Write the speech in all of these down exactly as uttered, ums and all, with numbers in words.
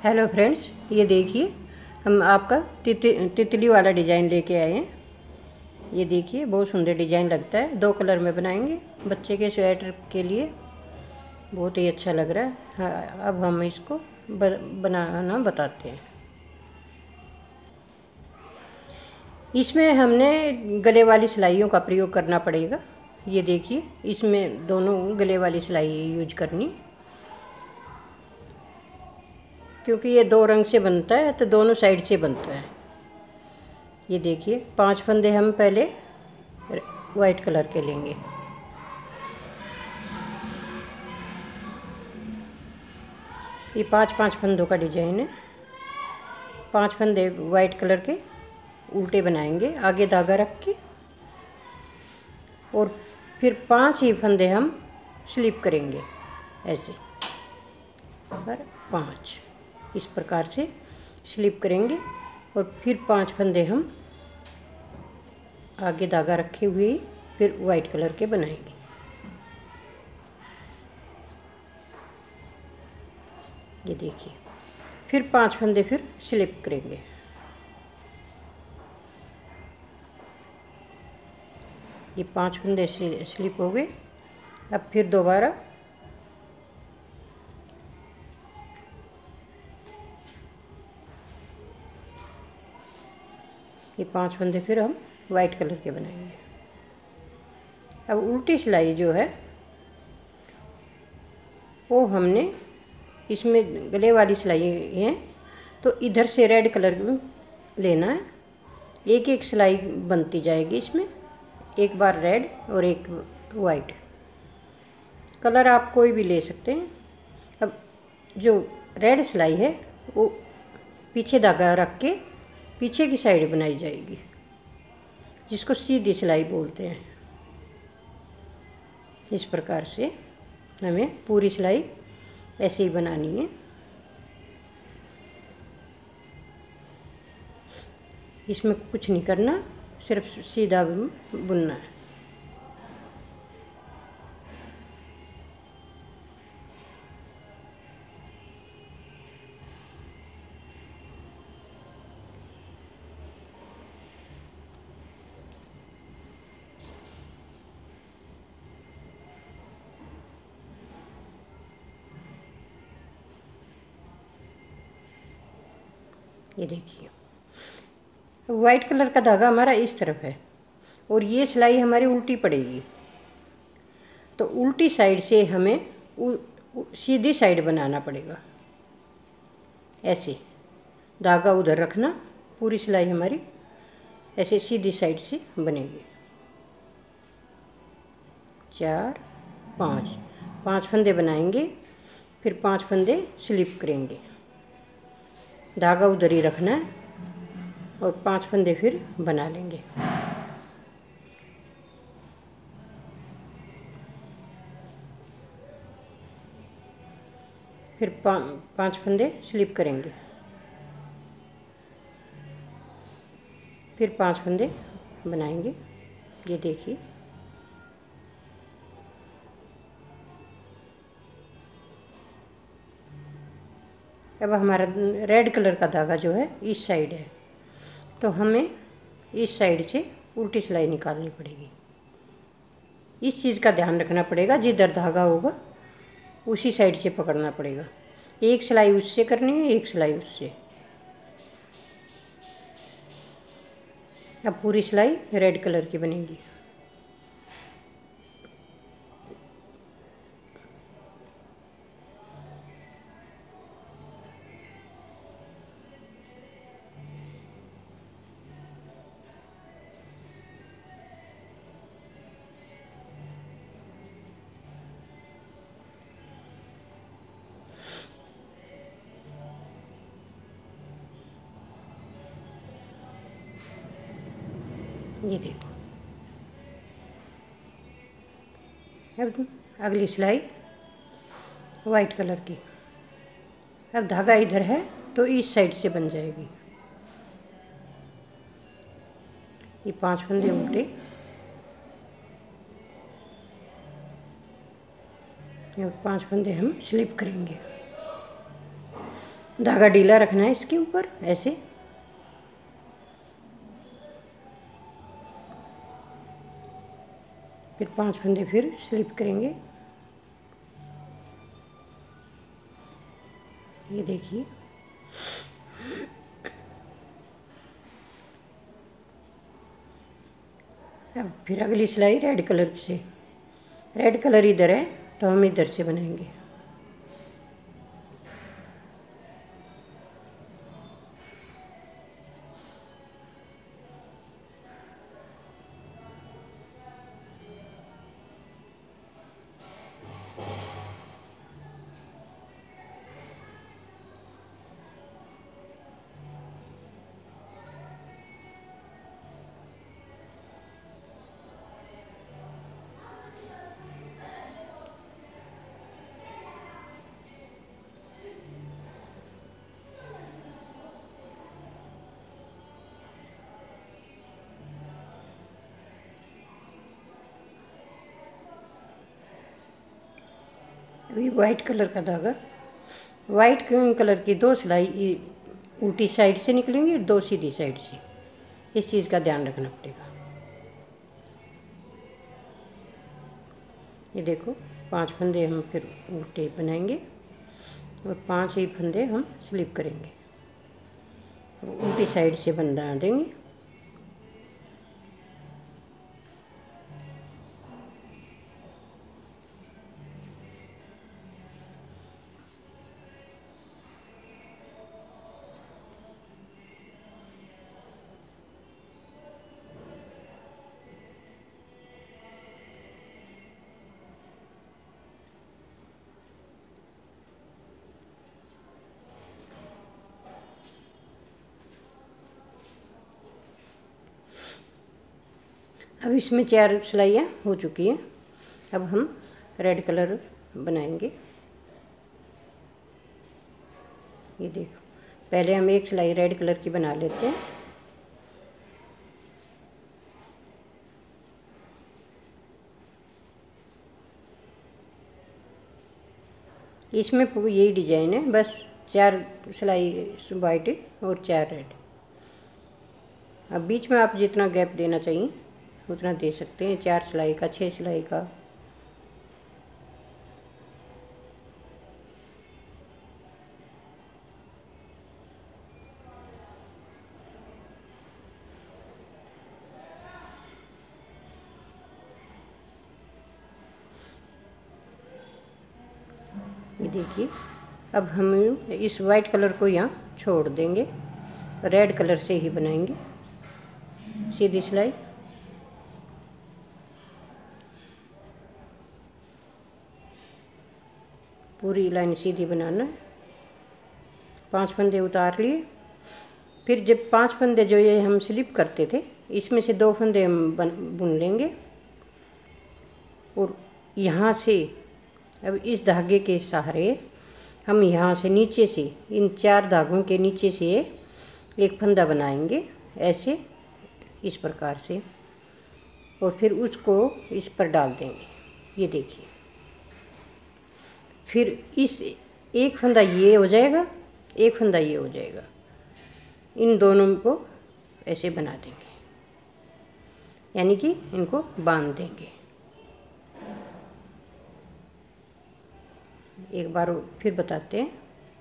Hello friends, ये देखिए हम आपका तित तितली वाला डिज़ाइन लेके आए हैं। ये देखिए बहुत सुंदर डिज़ाइन लगता है। दो कलर में बनाएंगे बच्चे के स्वेटर के लिए, बहुत ही अच्छा लग रहा है। हाँ, अब हम इसको बनाना बताते हैं। इसमें हमने गले वाली सिलाइयों का प्रयोग करना पड़ेगा। ये देखिए इसमें दोनों गले वाली सिलाई यूज करनी, क्योंकि ये दो रंग से बनता है तो दोनों साइड से बनता है। ये देखिए पांच फंदे हम पहले वाइट कलर के लेंगे। ये पांच पांच फंदों का डिजाइन है। पांच फंदे वाइट कलर के उल्टे बनाएंगे आगे धागा रख के, और फिर पांच ही फंदे हम स्लिप करेंगे ऐसे, और पांच इस प्रकार से स्लिप करेंगे, और फिर पांच फंदे हम आगे धागा रखे हुए ही फिर वाइट कलर के बनाएंगे। ये देखिए फिर पांच फंदे फिर स्लिप करेंगे। ये पांच फंदे स्लिप हो गए। अब फिर दोबारा ये पांच फंदे फिर हम वाइट कलर के बनाएंगे। अब उल्टी सिलाई जो है वो हमने, इसमें गले वाली सिलाई है तो इधर से रेड कलर लेना है। एक एक सिलाई बनती जाएगी इसमें, एक बार रेड और एक वाइट। कलर आप कोई भी ले सकते हैं। अब जो रेड सिलाई है वो पीछे धागा रख के पीछे की साइड बनाई जाएगी, जिसको सीधी सिलाई बोलते हैं। इस प्रकार से हमें पूरी सिलाई ऐसे ही बनानी है। इसमें कुछ नहीं करना, सिर्फ सीधा बुनना है। ये देखिए वाइट कलर का धागा हमारा इस तरफ है और ये सिलाई हमारी उल्टी पड़ेगी, तो उल्टी साइड से हमें उ, उ, सीधी साइड बनाना पड़ेगा। ऐसे धागा उधर रखना, पूरी सिलाई हमारी ऐसे सीधी साइड से बनेगी। चार पाँच पाँच फंदे बनाएंगे, फिर पाँच फंदे स्लिप करेंगे, धागा उधर ही रखना है और पांच फंदे फिर बना लेंगे। फिर पा, पांच फंदे स्लिप करेंगे, फिर पांच फंदे बनाएंगे। ये देखिए अब हमारा रेड कलर का धागा जो है इस साइड है, तो हमें इस साइड से उल्टी सिलाई निकालनी पड़ेगी। इस चीज़ का ध्यान रखना पड़ेगा, जिधर धागा होगा उसी साइड से पकड़ना पड़ेगा। एक सिलाई उससे करनी है, एक सिलाई उससे। अब पूरी सिलाई रेड कलर की बनेगी। ये देखो अब अगली सिलाई वाइट कलर की। अब धागा इधर है तो इस साइड से बन जाएगी। ये पांच फंदे उल्टे, और पांच फंदे हम स्लिप करेंगे। धागा ढीला रखना है इसके ऊपर ऐसे। फिर पांच फंदे फिर स्लिप करेंगे। ये देखिए, अब फिर अगली सिलाई रेड कलर से, रेड कलर इधर है तो हम इधर से बनाएंगे। अभी वाइट कलर का धागा, वाइट कलर की दो सिलाई उल्टी साइड से निकलेंगी, दो सीधी साइड से। इस चीज़ का ध्यान रखना पड़ेगा। ये देखो, पांच फंदे हम फिर उल्टे बनाएंगे और पांच ही फंदे हम स्लिप करेंगे, उल्टी साइड से बना देंगे। अब इसमें चार सिलाइयाँ हो चुकी हैं। अब हम रेड कलर बनाएंगे। ये देखो, पहले हम एक सिलाई रेड कलर की बना लेते हैं। इसमें यही डिजाइन है, बस चार सिलाई वाइट और चार रेड। अब बीच में आप जितना गैप देना चाहिए उतना दे सकते हैं, चार सिलाई का, छः सिलाई का। ये देखिए, अब हम इस वाइट कलर को यहाँ छोड़ देंगे, रेड कलर से ही बनाएंगे सीधी सिलाई। पूरी लाइन सीधी बनाना है। पांच फंदे उतार लिए। फिर जब पांच फंदे जो ये हम स्लिप करते थे, इसमें से दो फंदे हम बन बुन लेंगे और यहाँ से अब इस धागे के सहारे हम यहाँ से नीचे से, इन चार धागों के नीचे से एक फंदा बनाएंगे ऐसे, इस प्रकार से, और फिर उसको इस पर डाल देंगे। ये देखिए, फिर इस एक फंदा ये हो जाएगा, एक फंदा ये हो जाएगा। इन दोनों को ऐसे बना देंगे, यानी कि इनको बांध देंगे। एक बार फिर बताते हैं।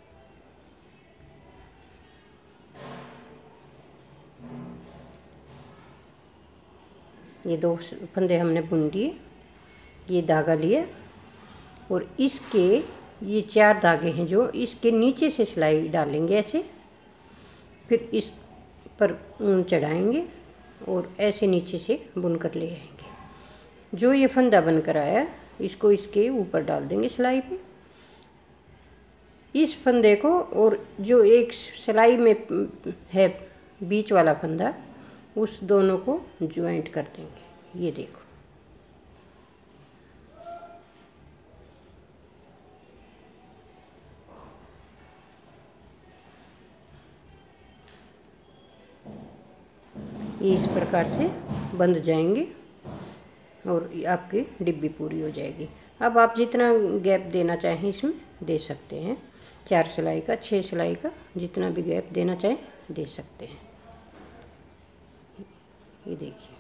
ये दो फंदे हमने बुन दिए, ये धागा लिया और इसके ये चार धागे हैं जो इसके नीचे से सिलाई डालेंगे ऐसे, फिर इस पर ऊन चढ़ाएंगे और ऐसे नीचे से बुनकर ले आएंगे। जो ये फंदा बनकर आया इसको इसके ऊपर डाल देंगे सिलाई पे। इस फंदे को और जो एक सिलाई में है बीच वाला फंदा, उस दोनों को ज्वाइंट कर देंगे। ये देखो, ये इस प्रकार से बंध जाएंगे और आपकी डिब्बी पूरी हो जाएगी। अब आप जितना गैप देना चाहें इसमें दे सकते हैं, चार सिलाई का, छः सिलाई का, जितना भी गैप देना चाहे दे सकते हैं। ये देखिए।